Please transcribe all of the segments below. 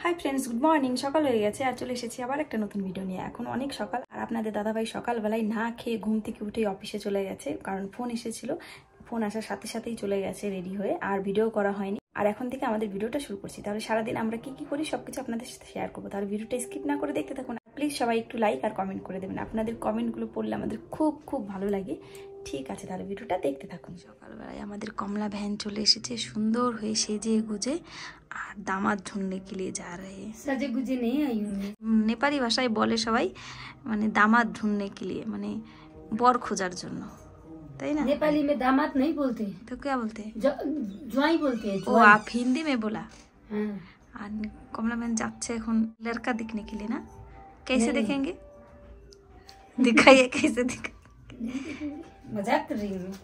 Hi friends, good morning. সকাল হয়ে গেছে আর চলে এসেছি আবার একটা নতুন ভিডিও নিয়ে। এখন অনেক সকাল আর আপনাদের দাদাভাই সকালবেলায় না খেয়ে ঘুম থেকে উঠে অফিসে চলে গেছে, কারণ ফোন এসেছিল। ফোন আসার সাথে সাথেই চলে গেছে রেডি হয়ে, আর ভিডিও করা হয়নি। আর এখন থেকে আমাদের ভিডিওটা শুরু করছি। তাহলে সারাদিন আমরা কি কি করি সবকিছু আপনাদের সাথে শেয়ার করবো। তাহলে ভিডিওটা স্কিপ না করে দেখতে থাকুন। প্লিজ সবাই একটু লাইক আর কমেন্ট করে দেবেন। আপনাদের কমেন্টগুলো পড়লে আমাদের খুব খুব ভালো লাগে। ঠিক আছে, তাহলে ভিডিওটা দেখতে থাকুন। সকালবেলায় আমাদের কমলা ভ্যান চলে এসেছে সুন্দর হয়ে সেজে গুজে, আর দামাদ ঢুঁড়নে के लिए जा रहे हैं। सजे गुजे नहीं आई हूं। নেপালি ভাষায় বলে সবাই মানে দামাদ ঢুঁড়নে के लिए, মানে বর খোঁজার জন্য, তাই না? नेपाली में दामाद नहीं बोलते तो क्या बोलते हैं? ज्वाई बोलते हैं। ओ आप हिंदी में बोला। और कमला बहन जाच्छे এখন लड़का दिखने के लिए ना, कैसे देखेंगे? दिखाइए कैसे दिखाएंगे। मजाक कर रही हूँ।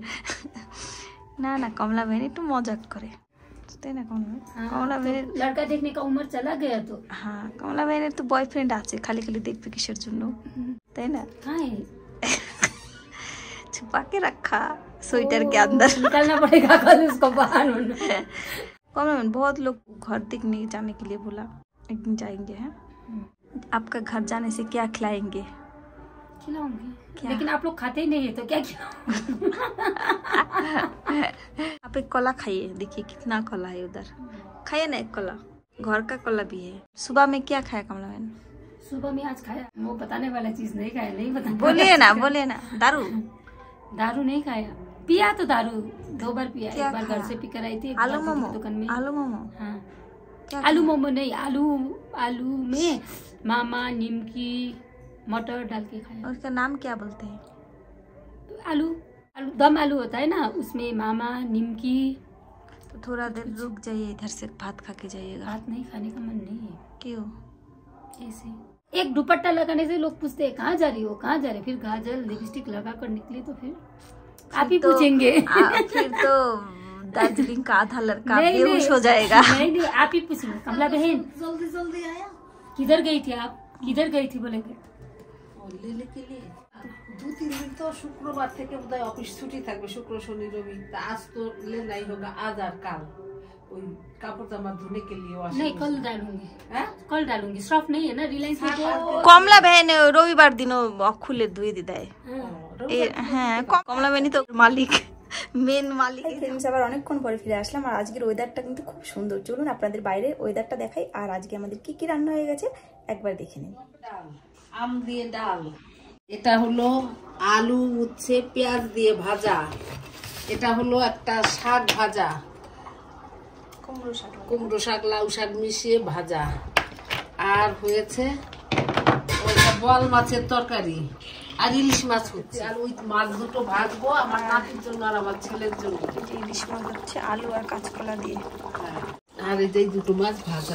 ना ना, कमला बहन একটু মজাক করে, তাই না? কমলা বহনের लड़का देखने का उम्र चला गया तो। हाँ, कमला बहনের তো বয়ফ্রেন্ড আছে, খালি খালি দেখবে কিসের জন্য, তাই না? हाँ, छुपा के रखा स्वेटर के अंदर। निकालना पड़ेगा कल उसको बाहर। कमला बहन बहुत लोग घर देखने जाने के लिए बोला, एक दिन जाएंगे हैं। आपका घर जाने से क्या खिलाएंगे? खिलाऊंगी, लेकिन आप लोग खाते ही नहीं है तो क्या खिलाऊंगी। आप एक कला खाइए, देखिए कितना कला है उधर। खाइए ना एक कला, घर का कला भी है। सुबह में क्या खाया कमला बहन? सुबह में आज खाया, वो बताने वाला चीज नहीं खाया, नहीं बता। बोलिए ना, बोलिए ना। दारू? दारू नहीं खाया, पिया तो दारू 2 बार पिया। क्या एक बार घर से पीकर आई थी, आलू मोमो। दुकान में। आलू मोमो? हाँ, क्या आलू मोमो नहीं, आलू में मामा निमकी मटर डाल के खाया। और उसका नाम क्या बोलते हैं? आलू दम आलू होता है ना, उसमें मामा निमकी। तो थोड़ा देर रुक जाइए, इधर से भात खा के जाइएगा। भात नहीं खाने का मन नहीं है। क्यों? ऐसे एक दुपट्टा लगाने से लोग पूछते हैं कहाँ जा रही हो, कहाँ जा रही हो। फिर गाजर लिपस्टिक लगा कर निकली तो फिर आप ही पूछेंगे। फिर तो दार्जिलिंग का आधा लड़का बेहोश हो जाएगा। नहीं, आप ही पूछेंगे। कमला बहन जल्दी जल्दी आया, किधर गई थी आप, किधर गई थी बोलेंगे। लेने के लिए 2-3 दिन तो शुक्रवार থেকে বোধহয় অফিস ছুটি থাকবে, শুক্র শনি রবি। आज तो लेना ही होगा, आज और कल। ওই কাপড় জামা ধুনে के लिए वॉशिंग। नहीं, कल डालूंगी। कल डालूंगी, स्टॉफ नहीं है ना रिलायंस में। কমলা बहन রবিবার দিনও খুলে ধুয়ে দি দেয়। হ্যাঁ, কমলা বহনই তো মালিক, মেন মালিক। আবার অনেকক্ষণ পরে ফিরে আসলাম, আর আজকের ওয়েদারটা কিন্তু খুব সুন্দর। চলুন আপনাদের বাইরে ওয়েদারটা দেখাই, আর আজকে আমাদের কি কি রান্না হয়ে গেছে একবার দেখে নিন। আম দিয়ে ডাল, এটা হলো আলু উচ্ছে পেঁয়াজ দিয়ে ভাজা, এটা হলো একটা শাক ভাজা, কুমড়ো শাক লাউ শাক মিশিয়ে ভাজা, আর হয়েছে ওইটা বল মাছের তরকারি, আর ইলিশ মাছ হচ্ছে। আর ওই মাছ দুটো ভাজবো আমার নাতির জন্য আর আমার ছেলের জন্য। ইলিশ মাছ হচ্ছে আলু আর কাঁচকলা দিয়ে, আর এই যে দুটো মাছ ভাজা।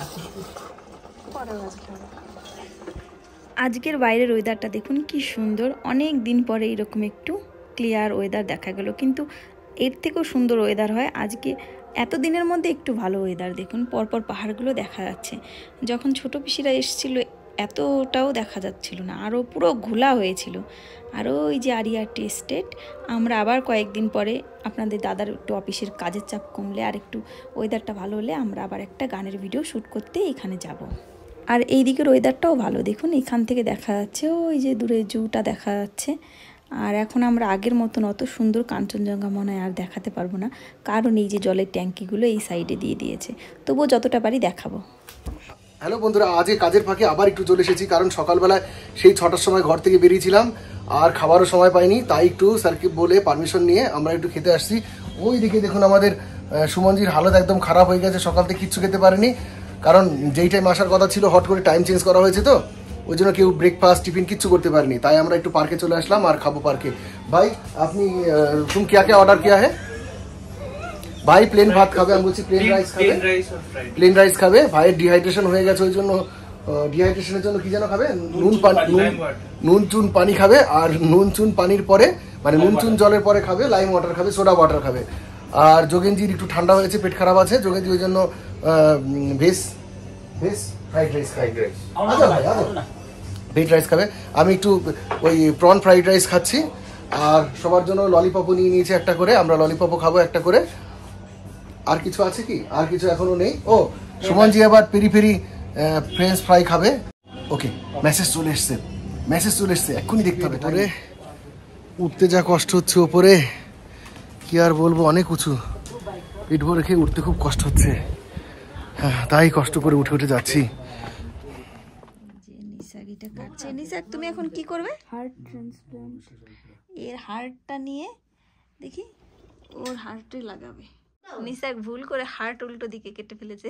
আজকের বাইরের ওয়েদারটা দেখুন কি সুন্দর। অনেক দিন পরে এরকম একটু ক্লিয়ার ওয়েদার দেখা গেল, কিন্তু এর থেকেও সুন্দর ওয়েদার হয় আজকে। এত দিনের মধ্যে একটু ভালো ওয়েদার দেখুন, পরপর পাহাড়গুলো দেখা যাচ্ছে। যখন ছোট পিসিরা এসেছিল এতটাও দেখা যাচ্ছিল না, আরও পুরো ঘোলা হয়েছিল। আর ওই যে আরিয়াটি এস্টেট। আমরা আবার কয়েকদিন পরে আপনাদের দাদার একটু অফিসের কাজের চাপ কমলে আর একটু ওয়েদারটা ভালো হলে আমরা আবার একটা গানের ভিডিও শ্যুট করতে এখানে যাব। আর এই দিকের ওয়েদারটাও ভালো দেখুন, এখান থেকে দেখা যাচ্ছে ওই যে দূরে জুটা দেখা যাচ্ছে। আর এখন আমরা আগের মতন অত সুন্দর কাঞ্চনজঙ্ঘা মনে হয় আর দেখাতে পারবো না, কারণ এই যে জলের ট্যাঙ্কিগুলো এই সাইডে দিয়ে দিয়েছে। তবুও যতটা পারি দেখাবো। হ্যালো বন্ধুরা, আজকে কাজের ফাঁকে আবার একটু চলে এসেছি, কারণ সকালবেলায় সেই 6টার সময় ঘর থেকে বেরিয়েছিলাম আর খাবারও সময় পাইনি, তাই একটু স্যারকে বলে পারমিশন নিয়ে আমরা একটু খেতে আসছি। ওই দিকে দেখুন আমাদের সুমনজির হালত একদম খারাপ হয়ে গেছে, সকাল থেকে কিচ্ছু খেতে পারেনি, কারণ যেই টাইম আসার কথা ছিল হট করে টাইম চেঞ্জ করা হয়েছে, তো ওই জন্য কেউ ব্রেকফাস্ট টিফিন কিচ্ছু করতে পারেনি। তাই আমরা একটু পার্কে চলে আসলাম আর খাবো পার্কে। ভাই আপনি তুম क्या क्या ऑर्डर किया है? ভাই প্লেন ভাত খাবে, আমি বলছি প্লেন রাইস খাবে, প্লেন রাইস খাবে। ভাইয়ের ডিহাইড্রেশন হয়ে গেছে, ওই জন্য ডিহাইড্রেশনের জন্য কি যেন খাবে, নুন চুন পানি খাবে। আর নুন চুন পানির পরে মানে নুন চুন জলের পরে খাবে লাইম ওয়াটার খাবে, সোডা ওয়াটার খাবে। আর যোগেনজির একটু ঠান্ডা হয়েছে, পেট খারাপ আছে যোগেনজি, ওই জন্য ভেজ ফ্রাইড রাইস খাই। আচ্ছা ভাই ভেজ রাইস খাবে। আমি একটু ওই প্রন ফ্রাইড রাইস খাচ্ছি, আর সবার জন্য ললিপপও নিয়ে নিয়েছি একটা করে, আমরা ললিপপও খাবো একটা করে। আর কিছু আছে কি? আর কিছু এখনো নেই। ও সুমনজি আবার পেরি পেরি ফ্রেঞ্চ ফ্রাই খাবে। ওকে, মেসেজ চলে এসছে, এক্ষুনি দেখতে হবে। পরে উঠতে যা কষ্ট হচ্ছে ওপরে, কি আর বলবো, অনেক উঁচু, পিঠ ভরে খেয়ে উঠতে খুব কষ্ট হচ্ছে, তাই কষ্ট করে উঠে যাচ্ছি। নিসাক তুমি এখন কি করবে? Heart transplant. এর হার্টটা নিয়ে দেখি, ওর হার্টে লাগাবে। নিসাক ভুল করে হার্ট উল্টো দিকে কেটে ফেলেছে।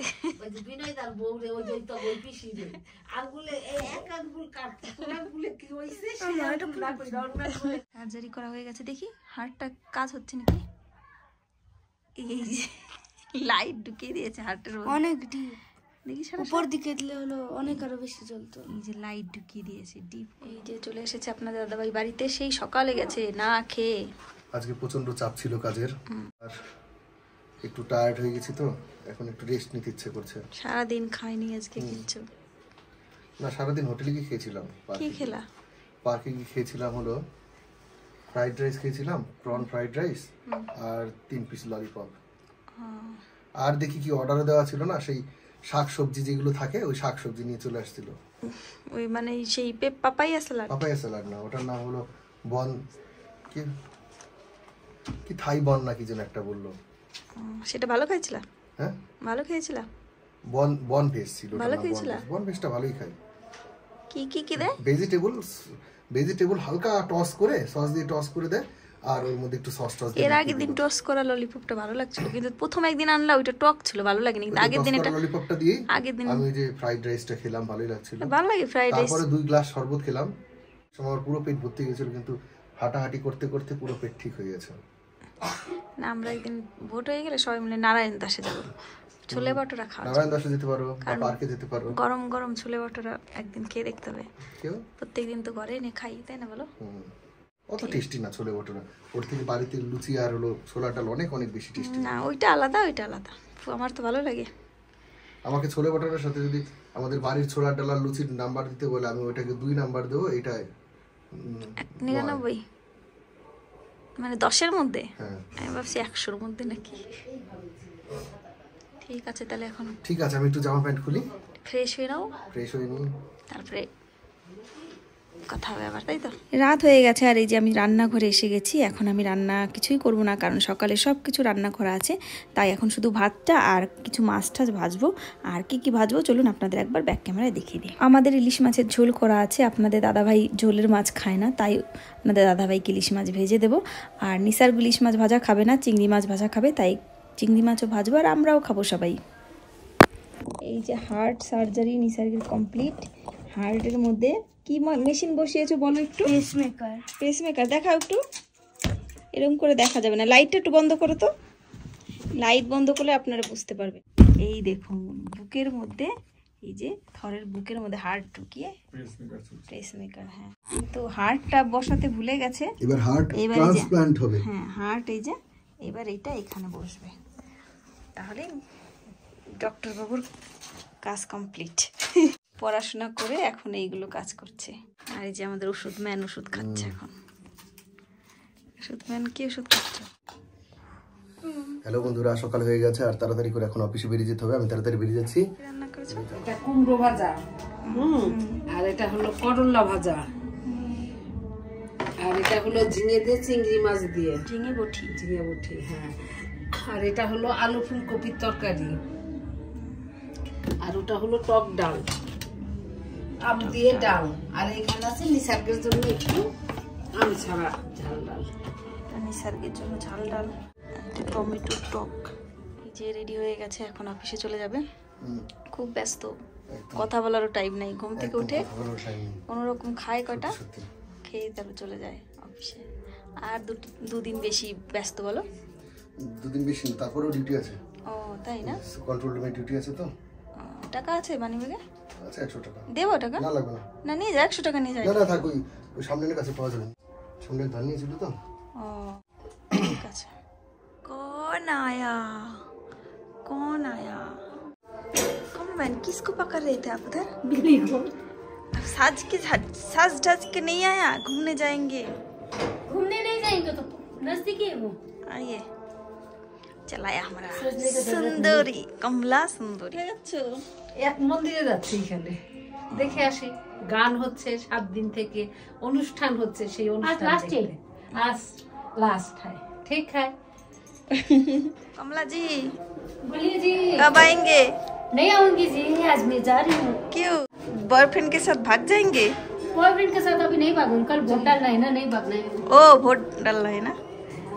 সার্জারি করা হয়ে গেছে, দেখি হার্টটা কাজ হচ্ছে নাকি। এই যে লাইট ঢুকিয়ে দিয়েছে হার্টের অনেক ডিপ, দেখি উপর দিকে দিলে হলো অনেক আরো বেশি চলতো। এই যে লাইট ঢুকিয়ে দিয়েছে ডিপ। এই যে চলে এসেছে আপনাদের দাদাভাই বাড়িতে, সেই সকালে গেছে না খেয়ে। আজকে প্রচন্ড চাপ ছিল কাজের, আর একটু টায়ার্ড হয়ে গেছি, তো এখন একটু রেস্ট নিতে ইচ্ছে করছে। সারাদিন খাইনি আজকে কিচ্ছু না, সারাদিন হোটেলে গিয়ে খেয়েছিলাম। কি খেলা? পার্কে গিয়ে খেয়েছিলাম হলো ফ্রাইড রাইস খেয়েছিলাম, প্রন ফ্রাইড রাইস আর 3 পিস ললিপপ। আর দেখি কি অর্ডার দেওয়া ছিল না, সেই শাক সবজি যেগুলো থাকে ওই শাক সবজি নিয়ে চলে আসছিল। ওই মানে সেই পাপাইয়া স্যালাড না, ওটার নাম হলো বন, কি থাই বন না কি যেন একটা বললো। সেটা ভালো খাইছিলা? হ্যাঁ ভালো খেয়েছিলা। বন ভেজ ছিল। ভালো খেয়েছিলা? বন ভেজটা ভালোই খাই। কি দেয়? ভেজিটেবল হালকা টস করে, সস দিয়ে টস করে দেয়, আর ওর মধ্যে একটু সস টস দিয়ে। এর আগের দিন টস করা ললিপপটা ভালো লাগছিল, কিন্তু প্রথম একদিন আনলা ওইটা টক ছিল, ভালো লাগেনি। কিন্তু আগের দিন এটা ললিপপটা দিয়ে আগের দিন আমি ওই যে ফ্রাইড রাইসটা খেলাম, ভালোই লাগছিল। ভালো লাগে ফ্রাইড রাইস। তারপরে 2 গ্লাস শরবত খেলাম, আমার পুরো পেট ভর্তি হয়ে গেছিল, কিন্তু হাঁটাহাঁটি করতে করতে পুরো পেট ঠিক হয়ে গেছে। না, আমরা একদিন ভোট হয়ে গেলে সবাই মিলে নারায়ণ দাসে যাবো, ছোলে ভটোরা খাওয়া। নারায়ণ দাসে যেতে পারো, পার্কে যেতে পারো। গরম গরম ছোলে ভটোরা একদিন খেয়ে দেখতে হবে। প্রত্যেকদিন তো ঘরে এনে খাই, তাই না বলো? অত টেস্টি না ছোলে ভটোরা, ওর থেকে বাড়িতে লুচি আর হলো ছোলার ডাল অনেক বেশি টেস্টি। না, ওইটা আলাদা, আমার তো ভালো লাগে। আমাকে ছোলে ভটোরার সাথে যদি আমাদের বাড়ির ছোলার ডাল আর লুচির নাম্বার দিতে বলে, আমি ওইটাকে 2 নাম্বার দেবো। এটা 99 মানে 10-এর মধ্যে। হ্যাঁ, আমি ভাবছি 100-এর মধ্যে নাকি। ঠিক আছে তাহলে, এখন ঠিক আছে, আমি একটু জামা প্যান্ট খুলি, ফ্রেশ হয়ে নাও, ফ্রেশ হয়ে নিই, তারপরে কথা হবে আবার, তাই তো? রাত হয়ে গেছে, আর এই যে আমি রান্নাঘরে এসে গেছি। এখন আমি রান্না কিছুই করব না, কারণ সকালে সব কিছু রান্না করা আছে। তাই এখন শুধু ভাতটা আর কিছু মাছ টাছ ভাজবো। আর কি ভাজবো চলুন আপনাদের একবার ব্যাক ক্যামেরায় দেখিয়ে দিই। আমাদের ইলিশ মাছের ঝোল করা আছে। আপনাদের দাদাভাই ঝোলের মাছ খায় না, তাই আপনাদের দাদাভাইকে ইলিশ মাছ ভেজে দেবো। আর নিসার ইলিশ মাছ ভাজা খাবে না, চিংড়ি মাছ ভাজা খাবে, তাই চিংড়ি মাছও ভাজবো, আর আমরাও খাবো সবাই। এই যে হার্ট সার্জারি নিসার্গের কমপ্লিট। হার্টের মধ্যে কি মেশিন বসিয়েছো বলো একটু? পেসমেকার দেখাও একটু। এরকম করে দেখা যাবে না, লাইটটা একটু বন্ধ করো তো। লাইট বন্ধ করলে আপনারা বুঝতে পারবেন। এই দেখুন বুকের মধ্যে, এই যে থরের বুকের মধ্যে হার্ট ঢুকিয়ে পেসমেকার। হ্যাঁ, তো হার্টটা বসাতে ভুলে গেছে, এবার হার্ট ট্রান্সপ্লান্ট হবে। হ্যাঁ, হার্ট এই যে এবার এটা এখানে বসবে, তাহলে ডক্টর বাবুর কাজ কমপ্লিট। পড়াশোনা করে এখন এইগুলো কাজ করছে। আর এই যে আমাদের ওষুধ ম্যান ওষুধ খাচ্ছে এখন। ওষুধ ম্যান কি ওষুধ খাচ্ছে? হ্যালো বন্ধুরা, সকাল হয়ে গেছে, আর তাড়াতাড়ি করে এখন অফিসে বেরিয়ে যেতে হবে। আমি তাড়াতাড়ি বেরিয়ে যাচ্ছি। রান্না করেছো? এটা কুমড়ো ভাজা, আর এটা হলো করলা ভাজা, আর এটা হলো ঝিঙে দিয়ে চিংড়ি মাছ দিয়ে ঝিঙে বটি। হ্যাঁ, আর এটা হলো আলু ফুলকপির তরকারি, আর ওটা হলো টক ডাল, আম দিয়ে ডাল, আর এখানে আছে নিসার্গের জন্য একটু আম ছাড়া ঝাল ডাল। নিসার্গের জন্য ঝাল ডাল, টমেটো টক। এই যে রেডি হয়ে গেছে, এখন অফিসে চলে যাবে। খুব ব্যস্ত, কথা বলারও টাইম নাই। ঘুম থেকে উঠে কোনোরকম খায়, কটা খেয়ে তারপর চলে যায় অফিসে। আর দুদিন বেশি ব্যস্ত বলো? 2 দিন বেশি, তারপরেও ডিউটি আছে। ও তাই না? কন্ট্রোল রুমে ডিউটি আছে। তো টাকা আছে মানি ব্যাগে? আচ্ছা, 100 টাকা দেবো? টাকা না লাগবে না। না, নিয়ে যা, 100 টাকা নিয়ে যাই। না থাক, ওই সামনের কাছে পাওয়া যাবে। সামনে ধান নিয়েছিল তো। ও ঠিক আছে। कौन आया? कमरमैन किसको पकड़ रहे थे आप उधर? बिल्ली को। साज ढज के नहीं आया, घूमने जाएंगे। घूमने नहीं जाएंगे तो नजदीकी है वो। आइए, चलाया हमारा सुंदरी, कमला सुंदरी। এক মন্দিরে যাচ্ছি, এখানে দেখে আসি। গান হচ্ছে 7 দিন থেকে, অনুষ্ঠান হচ্ছে, সেই অনুষ্ঠান দেখতে। आज लास्ट है, ठीक है। कमला जी बोलिए जी। कब आएंगे? नहीं आऊंगी जी, आज मैं जा रही हूँ। क्यों? बॉयफ्रेंड के साथ भाग जाएंगे? बॉयफ्रेंड के साथ अभी नहीं भागूंगी, कल वोट डालना है ना, नहीं भागना है। ओ ভোট डालना है ना।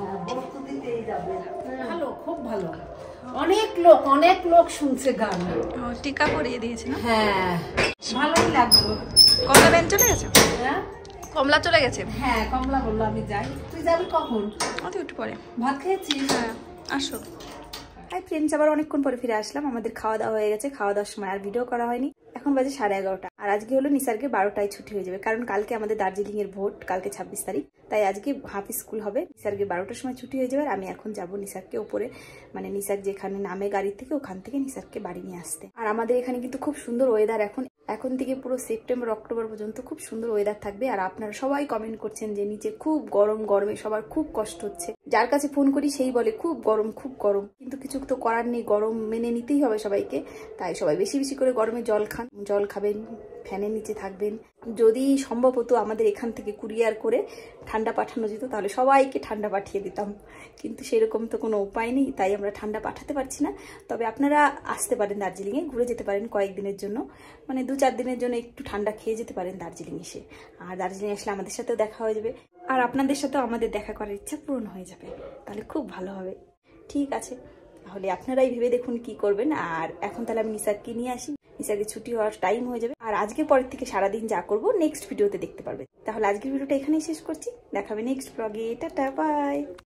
ভালো, খুব ভালো। অনেক লোক শুনছে গান। টিকা পরিয়ে দিয়েছে না? হ্যাঁ, ভালোই লাগলো। কমলা বেন চলে গেছে? হ্যাঁ, কমলা চলে গেছে। হ্যাঁ, কমলা বললো আমি যাই। তুই যাবি কখন? অতি একটু পরে। ভাত খেয়েছিস? হ্যাঁ, আসো। হাই ফ্রেন্ডস, আবার অনেকক্ষণ পরে ফিরে আসলাম। আমাদের খাওয়া দাওয়া হয়ে গেছে। খাওয়া দাওয়ার সময় আর ভিডিও করা হয়নি। এখন বাজে 11:30। আর আজকে হলো নিসার্গের 12টায় ছুটি হয়ে যাবে, কারণ কালকে আমাদের দার্জিলিং এর ভোট, কালকে 26 তারিখ। তাই আজকে হাফ স্কুল হবে। নিসার্গের 12টার সময় ছুটি হয়ে যাবে। আর আমি এখন যাব নিসার্গকে ওপরে, মানে নিসার্গ যেখানে নামে গাড়ি থেকে, ওখান থেকে নিসার্গকে বাড়ি নিয়ে আসতে। আর আমাদের এখানে কিন্তু খুব সুন্দর ওয়েদার। এখন থেকে পুরো সেপ্টেম্বর অক্টোবর পর্যন্ত খুব সুন্দর ওয়েদার থাকবে। আর আপনারা সবাই কমেন্ট করছেন যে নিচে খুব গরম, গরমে সবার খুব কষ্ট হচ্ছে। যার কাছে ফোন করি সেই বলে খুব গরম, খুব গরম। কিন্তু কিছু তো করার নেই, গরম মেনে নিতেই হবে সবাইকে। তাই সবাই বেশি বেশি করে গরমে জল খান, জল খাবেন, ফ্যানের নিচে থাকবেন। যদি সম্ভব হতো আমাদের এখান থেকে কুরিয়ার করে ঠান্ডা পাঠানো যেত, তাহলে সবাইকে ঠান্ডা পাঠিয়ে দিতাম। কিন্তু সেরকম তো কোনো উপায় নেই, তাই আমরা ঠান্ডা পাঠাতে পারছি না। তবে আপনারা আসতে পারেন দার্জিলিংয়ে, ঘুরে যেতে পারেন কয়েকদিনের জন্য, মানে 2-4 দিনের জন্য একটু ঠান্ডা খেয়ে যেতে পারেন দার্জিলিং এসে। আর দার্জিলিং আসলে আমাদের সাথেও দেখা হয়ে যাবে, আর আপনাদের সাথেও আমাদের দেখা করার ইচ্ছা পূরণ হয়ে যাবে। তাহলে খুব ভালো হবে। ঠিক আছে, তাহলে আপনারাই ভেবে দেখুন কি করবেন। আর এখন তাহলে আমি নিসারকে নিয়ে আসি। নিসার্গের ছুটি হওয়ার টাইম হয়ে যাবে। আর আজকের পরের থেকে সারাদিন যা করবো নেক্সট ভিডিওতে দেখতে পারবে। তাহলে আজকের ভিডিওটা এখানেই শেষ করছি। দেখাবে নেক্সট ব্লগে। Tata, by.